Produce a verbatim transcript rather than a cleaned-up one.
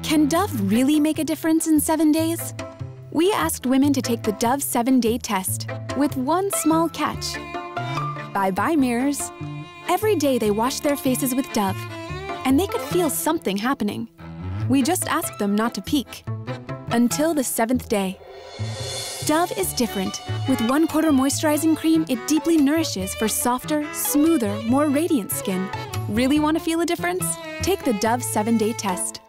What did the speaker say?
Can Dove really make a difference in seven days? We asked women to take the Dove seven-day test with one small catch. Bye-bye, mirrors. Every day they washed their faces with Dove, and they could feel something happening. We just asked them not to peek. Until the seventh day. Dove is different. With one quarter moisturizing cream, it deeply nourishes for softer, smoother, more radiant skin. Really want to feel a difference? Take the Dove seven-day test.